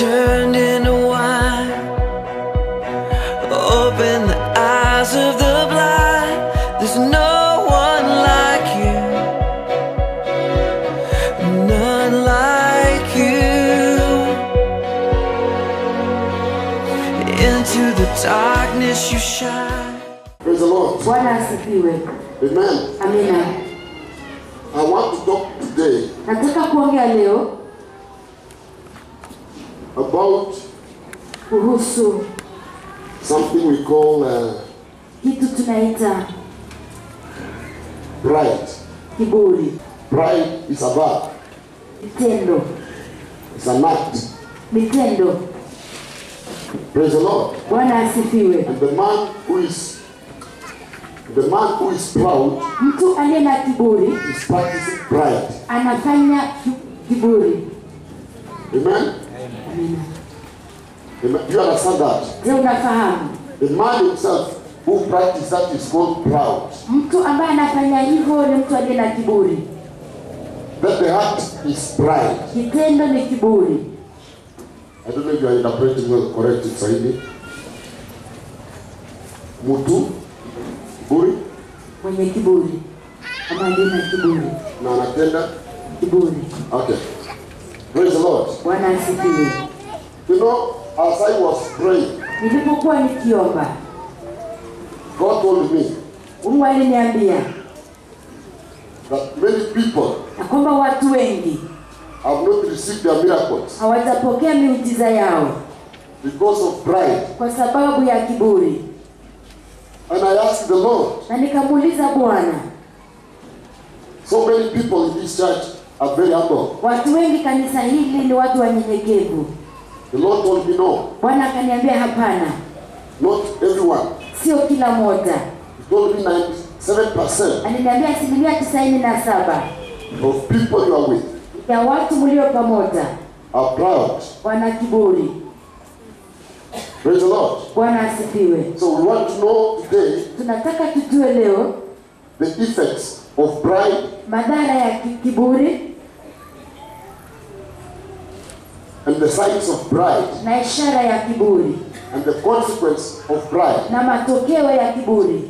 turned into wine. Open the eyes of the blind. There's no one like you, none like you. Into the darkness you shine. Praise the Lord. Bwana asifiwe. Amen. Amina. I want to talk today Nataka kuongea leo about kuhusu something we call kitu tunaita pride. kiburi. Pride is a verb. Mitendo. It's an act. Mitendo. Praise the Lord. Bwana asifiwe. And the man who is proud Mtu aliye na kiburi is practicing pride. anafanya kiburi. Amen. Amina. Amen. You understand that? Je, unafahamu? The man himself who practices that is called proud. Mtu ambaye anafanya hivyo ni mtu aliye na kiburi. That the act is pride. Kitendo ni kiburi. I don't know if you are interpreting well, correct it Swahili. Mtu kiburi Mwenye kiburi ama aliye na kiburi. na anatenda Kiburi. okay. Praise the Lord. Bwana asifiwe. You know, as I was praying, Nilipokuwa nikiomba, God told me Mungu aliniambia that many people na kwamba watu wengi have not received their miracles hawatapokea miujiza yao because of pride. kwa sababu ya kiburi. And I asked the Lord, Na nikamuuliza Bwana, so many people in this church are very humble. watu wengi kanisa hili ni watu wanyenyekevu. The Lord told me no, Bwana akaniambia hapana, not everyone. sio kila moja. He told me 97% Aliniambia 97% of people you are with ya watu mlio pamoja are proud. wana kiburi. Praise the Lord. Bwana asifiwe. So we want to know today Tunataka tujue leo the effects of pride madhara ya kiburi and the signs of pride na ishara ya kiburi and the consequence of pride. na matokeo ya kiburi.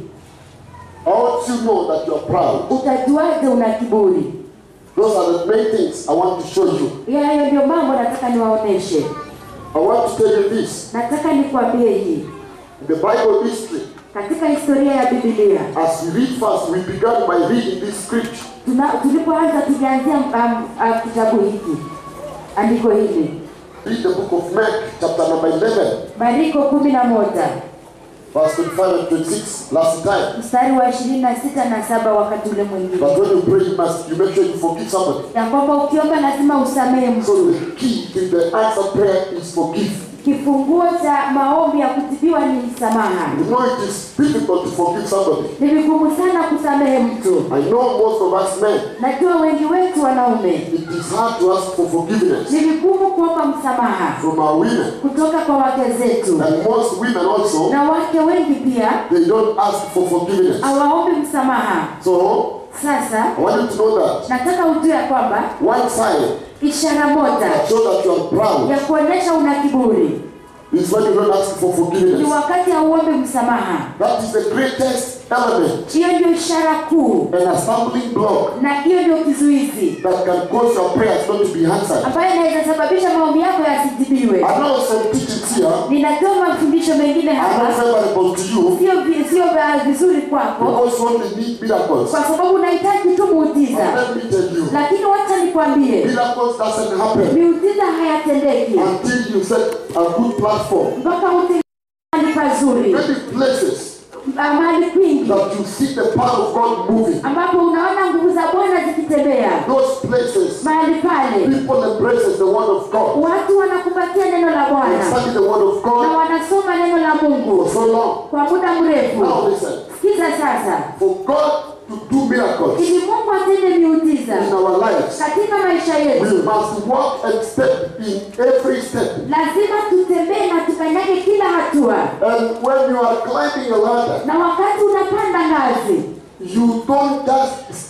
How do you know that you are proud? Utajuaje una kiburi? Those are the main things I want to show you. Hayo ndio mambo nataka niwaoneshe. I want to tell you this. Nataka nikwambie hii. In the Bible history, Katika historia ya Biblia, as we read first, we began by reading this scripture. tulipoanza tulianzia kitabu hiki. Andiko hili. Read the book of Mark, chapter number 11, Mariko 11, verse 25 and 26 last time. mstari wa 26 na 7 wakati ule mwingine. But when you pray, you make sure you forgive somebody. Ya kwamba ukiomba lazima usamehe mtu. So the key to the answer prayer is forgive. Kifunguo cha maombi ya kutibiwa ni msamaha. You know it is difficult to forgive somebody. Ni vigumu sana kusamehe mtu. I know most of us men, Najua wengi wetu wanaume. it is hard to ask for forgiveness Ni vigumu kuomba msamaha from our women. kutoka kwa wake zetu. And most women also, Na wake wengi pia they don't ask for forgiveness. hawaombi msamaha. So, Sasa I want you to know that nataka ujue kwamba one sign ishara moja that shows that you are proud ya kuonesha una kiburi is when you don't ask for ni forgiveness. wakati hauombi msamaha. That is the greatest element Hiyo ndio ishara kuu and a stumbling block na hiyo ndio kizuizi that can cause your prayers not to be answered. ambayo inaweza sababisha maombi yako yasijibiwe. I know some teachings here Ninatoa mafundisho mengine are not hapa favorable to you sio vizuri kwako because you only need miracles. kwa sababu unahitaji tu But muujiza, let me tell you, lakini wacha nikwambie, miracles doesn't happen miujiza hayatendeki until you set a good platform. mpaka mahali pazuri, Many places mahali kwingi that you see the power of God moving. ambapo unaona nguvu za Bwana zikitembea. Those places, Mahali pale people embrace the word of God. watu wanakupatia neno la They Bwana study the word of na God wanasoma neno la for Mungu so long. kwa muda mrefu. Now listen, Sikiza sasa, for God to do miracles ili Mungu atende miujiza in our lives, katika maisha we yetu, must walk and step in every step. lazima tutembee na tukanyage kila hatua. And when you are climbing a ladder, Na wakati unapanda ngazi, you don't just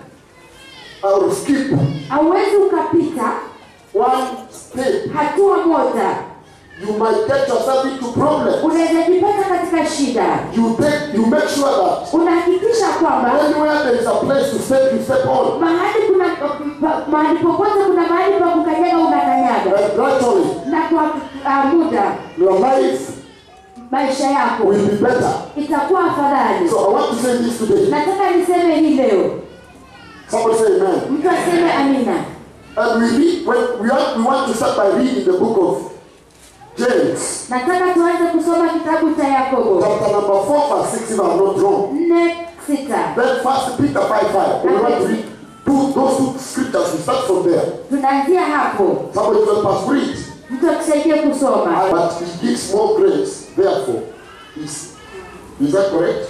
skip hauwezi ukapita one step hatua moja, you might get yourself into problems. unaweza jipata katika shida. You make sure that Unahakikisha kwamba anywhere there is a place to step, you step on. mahali popote kuna mahali pa kukanyaga unakanyaga. And gradually, Na kwa muda your life maisha yako will be better. itakuwa afadhali. So I want to say this today. Nataka niseme hii leo. Somebody say amen. Mtu aseme amina. And we want to start by reading the book of James. Nataka tuanze kusoma kitabu cha Yakobo. Chapter number 4 verse 6 if I'm not wrong. 4:6. Then 1 Peter 5:5. We want to read those two scriptures. We start from there. Tunaanzia hapo. Somebody will pass read. Mtu akusaidie kusoma. But he gives more grace, therefore. Is that correct?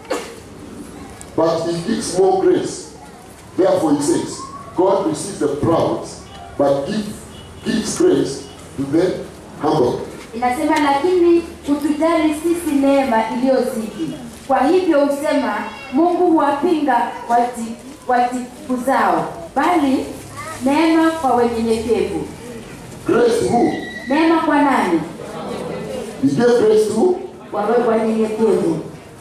But he gives more grace. Therefore he says, God receives the proud, but gives grace to the humble. Inasema lakini kutujali sisi neema iliyozidi. Kwa hivyo usema Mungu huwapinga watikuzao, bali neema kwa wenyenyekevu. Grace to who? Neema kwa nani? He gave grace to? Kwa wenyenyekevu.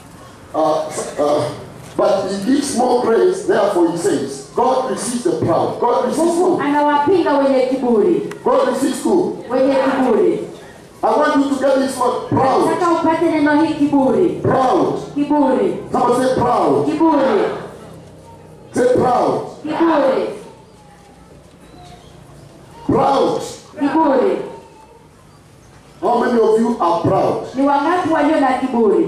But he gives more grace, therefore he says, God receives the proud. God receives Mungu who? anawapinga wenye kiburi. God receives who? Wenye kiburi. I want you to get this word, proud. Nataka upate neno hii kiburi. Proud. Kiburi. Someone say proud. Kiburi. Say proud. Kiburi. Proud. Kiburi. How many of you are proud? Ni wangapi walio na kiburi?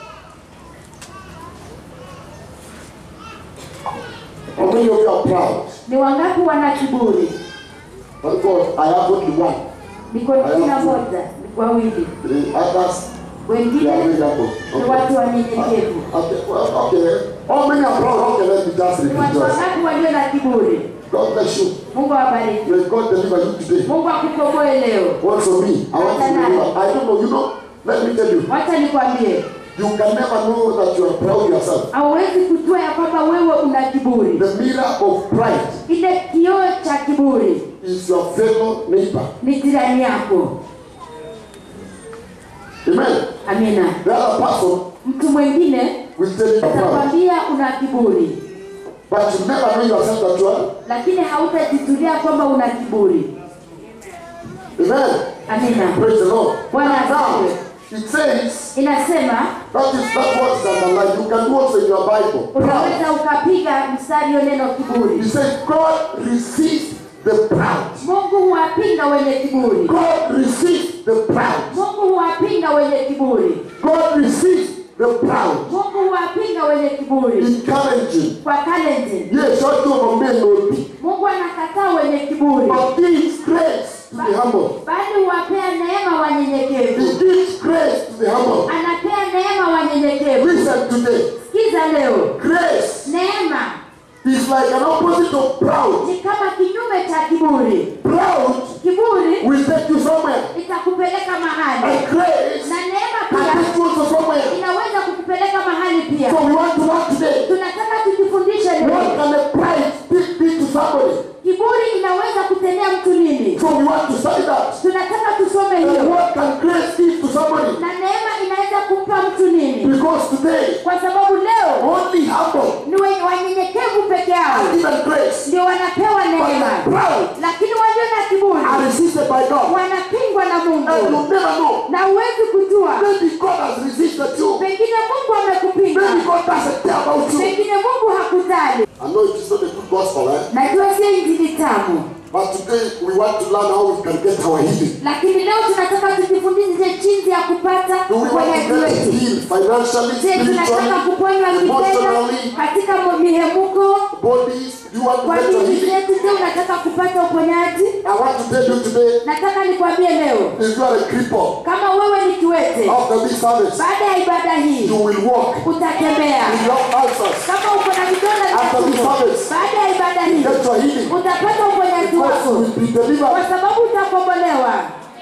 How many of you are proud? Ni wangapi wana kiburi? Thank God, I have only one. Niko na moja, ni wawili. The others, they Wengine are very humble. ni watu wanyenyekevu. Okay. How many are proud? Okay, let me just Ni repeat watu yours. wangapi walio na kiburi? God bless you. Mungu awabariki. May God deliver you today. Mungu akukomboe leo. Also me, I want to deliver. I don't know, let me tell you. Wacha nikwambie. You can never know that you are proud yourself. Hauwezi kujua ya kwamba wewe una kiburi. The mirror of pride Ile kioo cha kiburi is your fellow neighbor. ni jirani yako. Amen. Amina. The other person Mtu mwingine will tell you you are proud. atakwambia una kiburi, But you never know yourself that you are. lakini hautajitulia kwamba una kiburi. Amen. Amina. Praise the Lord. Bwana Now, asifiwe. it says, Inasema that what is underlined. You can do also in your Bible. Proud. unaweza ukapiga mstari hiyo neno kiburi. He said, God receives the proud. Mungu huwapinga wenye kiburi. God receives the proud. Mungu huwapinga wenye kiburi. God receives the proud. Mungu huwapinga wenye kiburi. Encouraging. Kwa Kalenjin, Yes, what you of men will be. Mungu anakataa wenye kiburi, But gives grace to the humble. bali huwapea neema wanyenyekevu. He gives grace to the humble. Anapea neema wanyenyekevu. Listen today. Sikiza leo, Grace neema is like an opposite of proud. ni kama kinyume cha kiburi. Proud Kiburi will take you somewhere. itakupeleka mahali, And grace na neema can pia take you also somewhere. inaweza kukupeleka mahali pia. So we want to work today. Tunataka tujifundishe What leo, can a pride be to somebody? kiburi inaweza kutendea mtu nini. So we want to study that. Tunataka tusome And hiyo, what can grace give to somebody? na neema inaweza kumpa mtu nini, Because today, kwa sababu leo only humble ni wanyenyekevu peke yao are given grace. ndio wanapewa But neema, the proud lakini walio na kiburi are resisted by God. wanapingwa na And you Mungu, never know. na huwezi kujua. Maybe God has resisted you. Pengine Mungu amekupinga, Maybe God doesn't care about you. pengine Mungu hakujali. I know it is not a good gospel, Najua sio injili tamu, but today we want to learn how we can get our healing. lakini leo tunataka tujifundishe jinsi ya kupata Do we want uponyaji to get wetu. healed financially, Je, tunataka spiritually, kuponywa kifedha emotionally, katika mihemuko bodies? Do you want to kwa get your mili healing? zetu? Je, unataka kupata uponyaji? I want to tell you today, Nataka nikwambie leo, if you are a cripple, kama wewe ni kiwete, after this service, baada ya ibada hii you will walk. utatembea. If you have ulcers, Kama uko na vidonda vya After this tumbo, service, baada ya ibada hii get your healing. utapata uponyaji Because you wako, will be kwa delivered. sababu utakombolewa.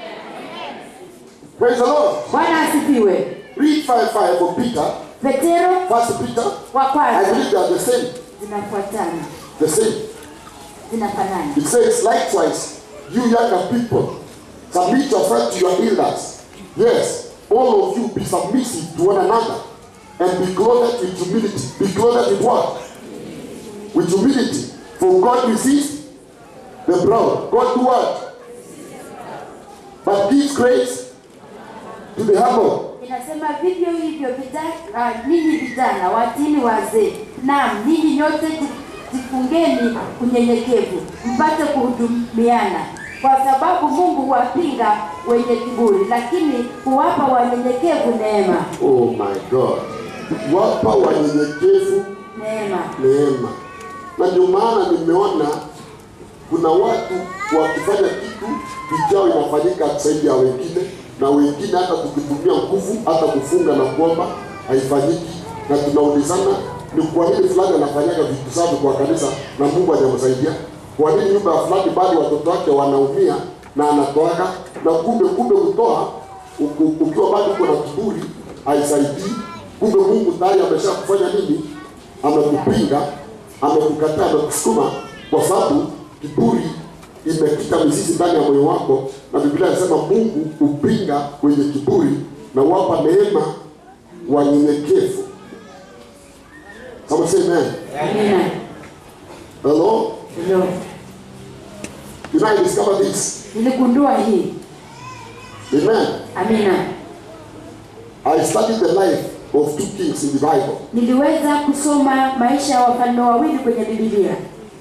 Praise the Lord. Bwana asifiwe. Read 5:5 for Peter. Petero First Peter. wa I kwanza, believe they are the same. zinafuatana, The same. zinafanana. It says, likewise, you younger people, Submit yourself to your elders. Yes, all of you be submissive to one another and be clothed with humility. Be clothed with what? With humility. For God resists the proud. God do what? But gives grace to the humble. Inasema vivyo hivyo ninyi vijana watini wazee. Naam, ninyi nyote jifungeni unyenyekevu, mpate kuhudumiana. Kwa sababu Mungu huwapinga wenye kiburi, lakini huwapa wanyenyekevu neema. Oh my God. Huwapa wanyenyekevu neema. Na ndio maana nimeona kuna watu wakifanya kitu kijao inafanyika zaidi ya wengine, na wengine hata kukitumia nguvu, hata kufunga na kuomba haifanyiki, na tunaulizana ni kwa nini fulani anafanyaga vitu safi kwa kanisa na Mungu hajamsaidia? Kwa nini nyumba ya fulani bado watoto wake wanaumia na anatoaka, na kumbe kutoa ukiwa bado kuna kiburi haisaidii? Kumbe Mungu tayari ameshakufanya nini? Amekupinga, amekukataa, amekusukuma, kwa sababu kiburi imekita mizizi ndani ya moyo wako, na Biblia inasema Mungu upinga wenye kiburi na wapa neema wanyenyekevu. Someone say amen. Amen. Hello? Hello. Did I discover this? Niligundua hii. Amen. Amina. I studied the life of two kings in the Bible. Niliweza kusoma maisha ya wafalme wawili kwenye Biblia.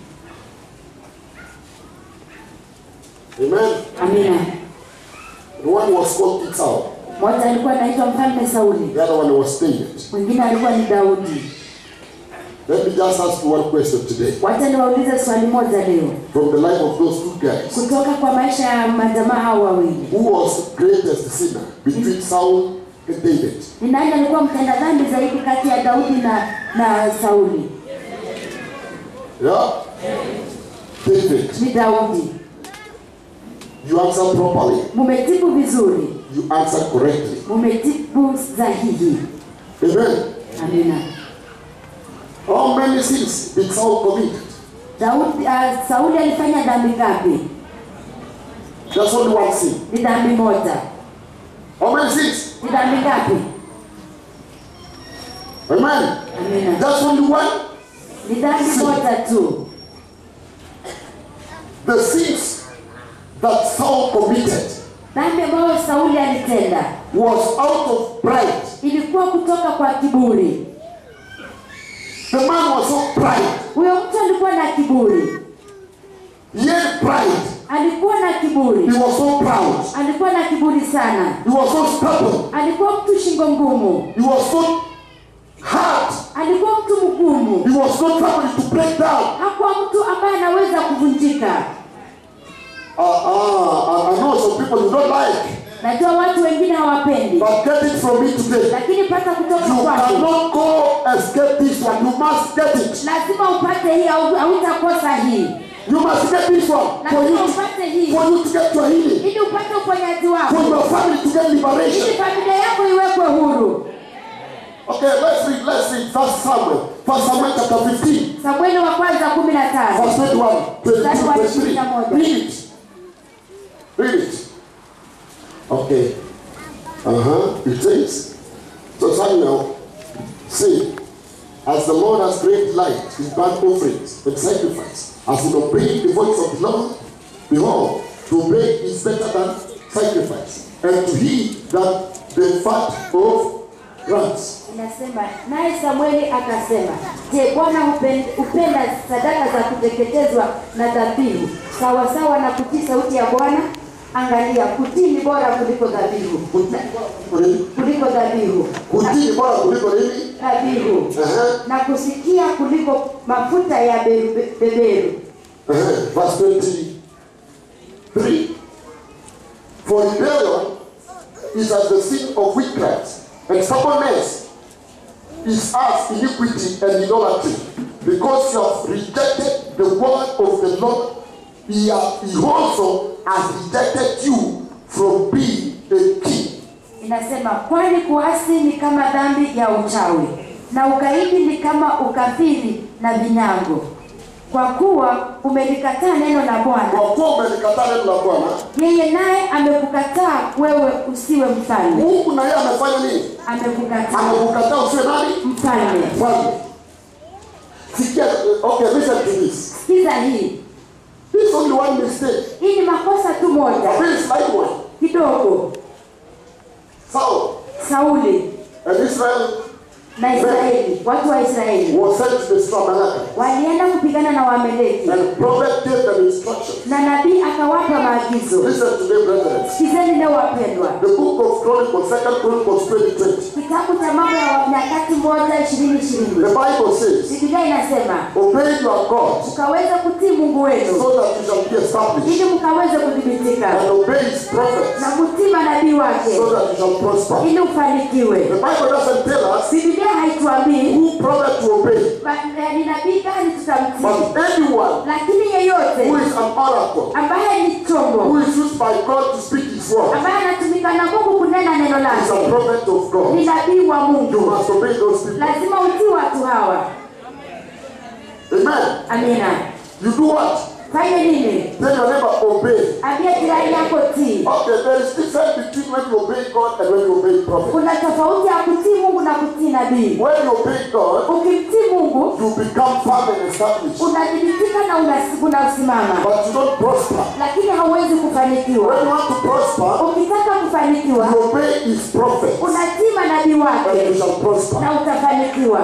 Amen. Amina. The one was called King Saul. Mmoja alikuwa anaitwa Mfalme Sauli. The other one was David. Mwingine alikuwa ni Daudi. Let me just ask you one question today. Wacha niwaulize swali moja leo. From the life of those two guys. Kutoka kwa maisha ya majamaa hao wawili. Who was the greatest sinner between Saul and David? Ni nani alikuwa mtenda dhambi zaidi kati ya Daudi na Sauli? Yeah? David. Ni Daudi. You answer properly. Mumetibu vizuri. You answer correctly. Mumetibu sahihi. Amen. Amina. How many sins did Saul commit? Sauli alifanya dhambi ngapi? Just only one sin. Ni dhambi moja. How many sins? Ni dhambi ngapi? Amen. Amina. Just only one. Ni dhambi moja tu. The sins that Saul committed Dhambi ambayo Sauli alitenda was out of pride. ilikuwa kutoka kwa kiburi. The man was so pride. Huyo mtu alikuwa na kiburi. He had pride. Alikuwa na kiburi. He was so proud. Alikuwa na kiburi sana. He was so stubborn. Alikuwa mtu shingo ngumu. He was so hard. Alikuwa mtu mgumu. He was not able to break down. Hakuwa mtu ambaye anaweza kuvunjika. I know some people you don't like. Najua watu wengine hawapendi. But get it from me today. Lakini pata kutoka You kwako. cannot go and get this one. You must get it. Lazima upate hii au hautakosa hii. You must get this one. Lazima upate hii. For you to get your healing. Ili upate uponyaji wako. For your family to get liberation. Ili familia yako iwekwe huru. Okay, let's read. First Samuel chapter 15. Samueli wa kwanza 15. Verse 21, 22, 23. Read it. Read it. Okay. It says, so Samuel said, as the Lord has great light in burnt offerings and sacrifice, as in obeying the voice of the Lord, behold, to obey is better than sacrifice, and to heed than the fat of rams. Inasema, naye Samueli akasema, je, Bwana upenda sadaka za kuteketezwa na dhabihu sawa sawa na kutii sauti ya Bwana? Angalia, kutii ni bora kuliko dhabihu. Kuliko dhabihu. Kutii ni bora kuliko nini? Dhabihu. Na kusikia kuliko mafuta ya beberu. Verse 23. For rebellion is as the sin of witchcraft, and stubbornness is as iniquity and idolatry. Because you have rejected the word of the Lord, he also has rejected you from being a king. Inasema, kwani kuasi ni kama dhambi ya uchawi, na ukaidi ni kama ukafiri na vinyango. Kwa kuwa umelikataa neno la Bwana. Kwa kuwa umelikataa neno la Bwana. Yeye naye amekukataa wewe usiwe mfalme. Mungu naye amefanya nini? Amekukataa. Amekukataa usiwe nani? Mfalme. Mfalme. Sikia, okay, listen to this. Sikiza hii. This is only one mistake. Hii ni makosa tu moja. A very slight one. Kidogo. Sauli. And Israel. Na Israeli, watu wa Israeli was sent to destroy Amalek. Walienda kupigana na Waamaleki. And the prophet gave them instructions. Na nabii akawapa maagizo. Listen to me, brethren. Sikizeni leo wapendwa. The book of Chronicles, 2 Chronicles 20:20. Kitabu cha Mambo ya Nyakati 1:20. The Bible says, Biblia inasema, obey your God, mkaweze kutii Mungu wenu, so that you shall be established. ili mkaweze kudhibitika. And obey his prophets, na kutii manabii wake, so that you shall prosper. ili ufanikiwe. The Bible doesn't tell us Biblia haituambii who prophet to obey. ni nabii gani tutamtii. But anyone Lakini yeyote who is an oracle, ambaye ni chombo, who is used by God to speak his word, ambaye anatumika na Mungu kunena neno is a lake, prophet of God. ni nabii wa You Mungu. must obey those people. Lazima utii watu hawa. Amen. Amina. You do what? Fanya nini? Tell your neighbor, obey. Ambia jirani yako tii. Okay, there is difference between when you obey God and when you obey prophet. Kuna tofauti ya kutii Mungu na kutii nabii. When you obey God, Ukimtii Mungu, you become firm and established. unadhibitika na unasimama. But you don't prosper. Lakini hauwezi kufanikiwa. When you want to prosper, Ukitaka kufanikiwa, you obey his prophet, unatii manabii and wake you shall prosper. na utafanikiwa.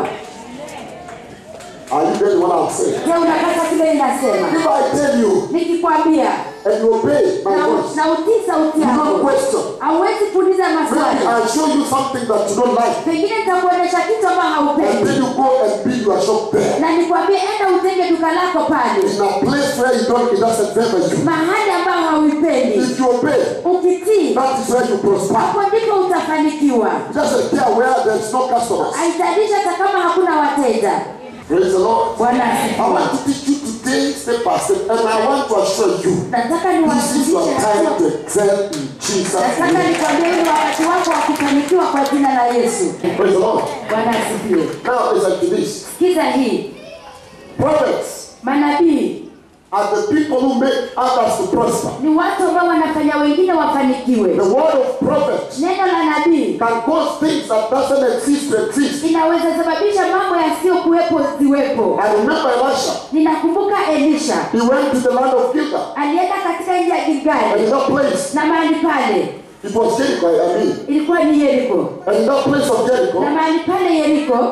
Are you getting what I'm saying? Je, unapata kile ninasema? If I tell you Nikikwambia and you obey my voice, na utii sauti you don't yako, question. hauwezi kuuliza Maybe maswali. I'll show you something that you don't like, Pengine nitakuonesha kitu ambacho and haupendi. then you go and build your shop there. Na nikwambie enda utenge duka lako pale. In a place where you don't, it doesn't favor you. Mahali ambao hauipendi. If you obey, Ukitii, that is where you prosper. hapo ndipo utafanikiwa. It doesn't care where there's no customers. Haijalishi hata kama hakuna wateja. Praise the Lord. Bwana I asifiwe. want to teach you today step by step, and I want to assure you, Nataka this is your niwafundishe time hatua. to excel in Jesus' Nataka name. nikwambie ni wakati wako wa kufanikiwa kwa jina la Yesu. Praise the Lord. Bwana asifiwe. Now listen to this. Sikiza hii. Prophets Manabii are the people who make others to prosper. ni watu ambao wanafanya wengine wafanikiwe. The word of prophet Neno la nabii can cause things that doesn't exist to exist. inaweza sababisha mambo yasiyokuwepo ziwepo. I remember Elisha. Ninakumbuka Elisha He went to the land of Gilgal, alienda katika nchi ya and Gilgali, in that place, na mahali pale it was Jericho, I mean. ilikuwa ni Yeriko, And in that place of Jericho, na mahali pale Yeriko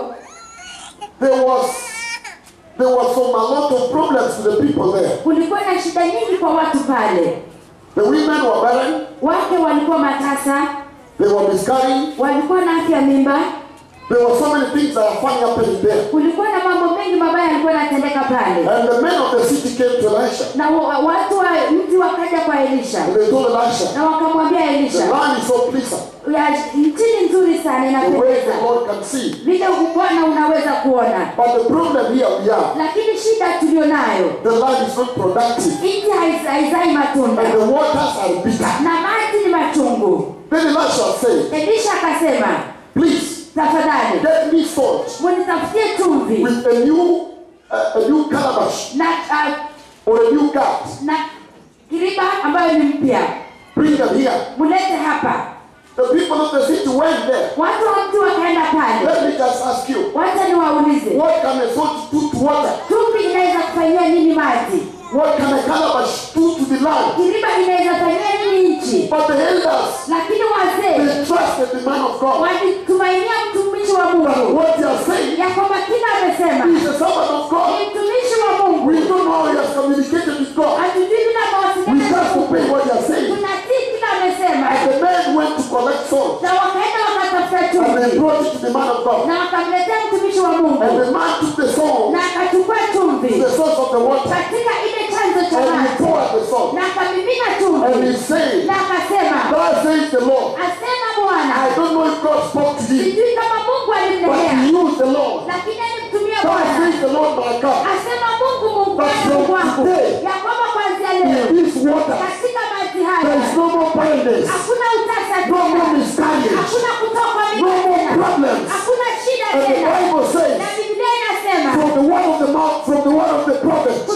there was a lot of problems to the people there. kulikuwa na shida nyingi kwa watu pale. The women were barren, Wake walikuwa matasa, they were miscarrying. walikuwa na afya mimba, There were so many things that are funny happening there. kulikuwa na mambo mengi mabaya yalikuwa yanatendeka pale. And the men of the city came to Elisha, Na watu wa mji wakaja kwa Elisha and they told Elisha, na wakamwambia the Elisha, land is so pleasant, nchi ni nzuri sana, the way the inapendeza, Lord can see. vile Bwana unaweza kuona, But the problem here we have, lakini shida tulionayo, the land is not productive, nchi haizai matunda and the waters are bitter. na maji ni machungu. Then Elisha said, Elisha akasema, please, tafadhali get me salt munitafutie chumvi with a new calabash na or a new cart. na kiriba ambayo ni mpya, Bring them here. mulete hapa. The people of the city went there. Watu wa mji wakaenda pale. Let me just ask you, Wacha niwaulize, what can a salt do to water? chumvi inaweza kufanyia nini maji? What can a calabash do to the land? Kiriba inaweza fanyia nini nchi? But the elders, Lakini wazee they trusted the man of God. walitumainia mtumishi wa But Mungu, what they are saying, ya kwamba kila amesema he is a servant of God. ni mtumishi wa Mungu. We don't know how he has communicated with God. Hatujui bila We mawasiliano just na obey Mungu. what they are saying. Tunatii kila amesema. And the men went to collect salt, Na wakaenda wakatafuta and they chumvi brought it to the man of God. na wakamletea mtumishi wa Mungu, And the man took the salt, na akachukua chumvi the source of the water, katika ile chanzo cha and he maji poured the salt. na akamimina And chumvi he said, na akasema, God says the Lord. asema Bwana, I don't know if God spoke to you, sijui kama Mungu but alimnenea, he used the Lord. lakini alimtumia God Bwana. says the Lord my God. Asema Mungu Mungu But wangu, from Mungu wangu, today, ya kwamba kuanzia leo In this water, katika maji there is haya no more barrenness, hakuna utasa no more tena, miscarriage, hakuna kutoka no mimba more tena, problems. hakuna shida And the tena. Bible says, Na Biblia inasema from the word of the mouth, from the word of the prophet,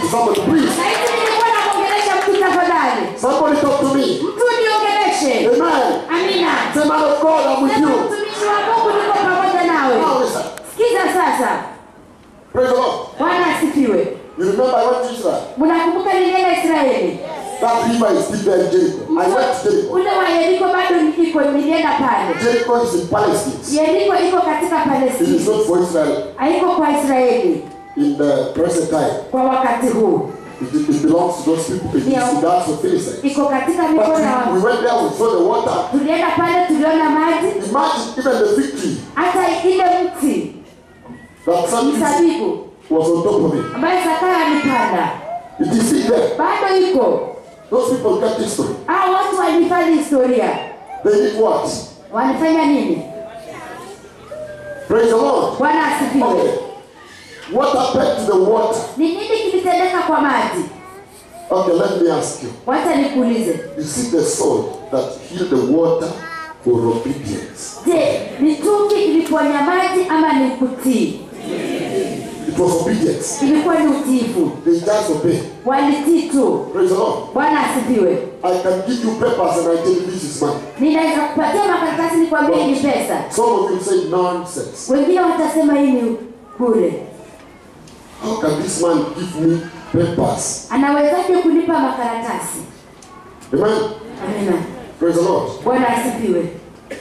somebody, please. Na hivi nilikuwa naongelesha mtu tafadhali. Somebody talk to me. Mtu niongeleshe. Amen. Amina. Say, man of God, I'm with you. Mtumishi wa Mungu niko pamoja nawe. Now listen. Sikiza sasa. Praise the Lord. Bwana asifiwe. You remember I went to Israel? Mnakumbuka nilienda Israeli? That river is still there in Jericho. I went to Jericho. Ule wa Yeriko bado nilienda pale. Jericho is in Palestine. Yeriko iko katika It is Palestina. not for Israel Haiko kwa Israeli in the present time. kwa wakati huu. It belongs to those people. It is in the hands of Philistines. Iko katika But mikono ya we went there, we saw the water. tulienda pale tuliona maji, Imagine even the fig tree hata ile mti that some mzabibu was on top of it. ambaye Zakayo alipanda It is still there. bado iko. Those people got history. Hao watu walifanya historia. They did what? Walifanya nini? Praise the Lord. Bwana asifiwe. Okay. What happened to the water? Ni nini kilitendeka kwa maji? Okay, let me ask you. Wacha nikuulize. Is it the sword that healed the water or obedience? Je, mitungi iliponya maji ama ni kutii? It was obedience. Ilikuwa ni utiifu. They just obey. Walitii tu. Praise the Lord. Bwana asifiwe. I can give you papers and I tell you this is money. Ninaweza kupatia makaratasi nikwambie ni pesa. Some of you say nonsense. Wengine watasema hii ni bure. How can this man give me papers? Anawezaje kunipa makaratasi? Amen. Amina. Praise the Lord. Bwana asifiwe.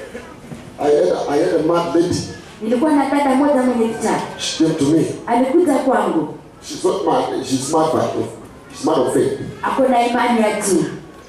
I had a mad lady. Nilikuwa na dada moja mwenye kichaa. She came to me. Alikuja kwangu. She's not mad. She's mad she's mad of faith. Ako na imani ya juu.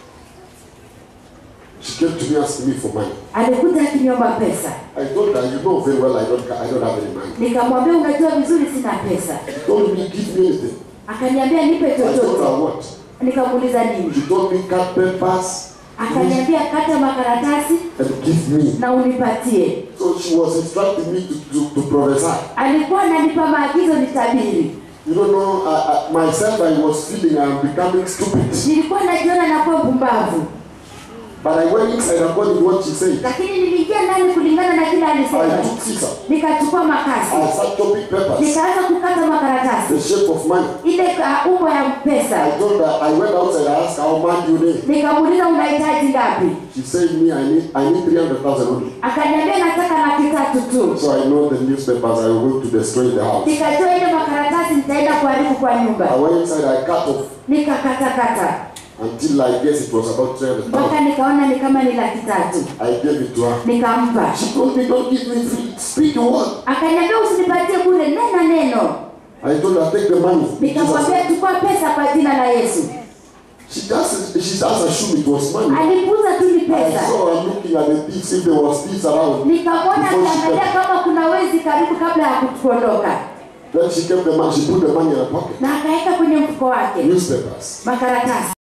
She came to me asking me for money. Alikuja akiniomba pesa. I told her, you know very well I don't have any money. Nikamwambia unajua vizuri sina pesa. She told me, give me anything. Akaniambia nipe I told her chochote. what? Nikamuuliza nini? She told me cut papers Akaniambia kata makaratasi and give me. na unipatie. So she was instructing me to prophesy. Alikuwa ananipa maagizo nitabiri. You don't know, myself I was feeling I'm becoming stupid. Nilikuwa najiona nakuwa mpumbavu. But I went inside according to what she said. Lakini niliingia ndani kulingana na kile alisema. I took scissors. Nikachukua makasi. I started chopping papers. Nikaanza kukata makaratasi. The shape of money. Ile umbo ya pesa. I told her, I went outside, I asked how much you need. Nikamuuliza unahitaji ngapi? She said me, I need 300,000 only. Akaniambia nataka 300,000 tu. So I know the newspapers I will go to destroy the house. Nikatoa ile makaratasi nitaenda kuharibu kwa nyumba. I went inside, I cut off Nikakata until I guess it was about 300,000. mpaka nikaona ni kama ni 300,000. I gave it to her. Nikampa. She told me, don't give me free, speak the word. Akaniambia usinipatie bure, nena neno. I told her, take the money. Nikamwambia chukua pesa kwa jina la Yesu. She just assumed it was money. Alipuza tu ni I pesa. saw her looking at the thieves if there was thieves around. Nikamwona akiangalia kama kuna wezi karibu kabla ya kuondoka. Then she kept the money, she put the money in her pocket. Na akaweka kwenye mfuko wake Newspapers. makaratasi.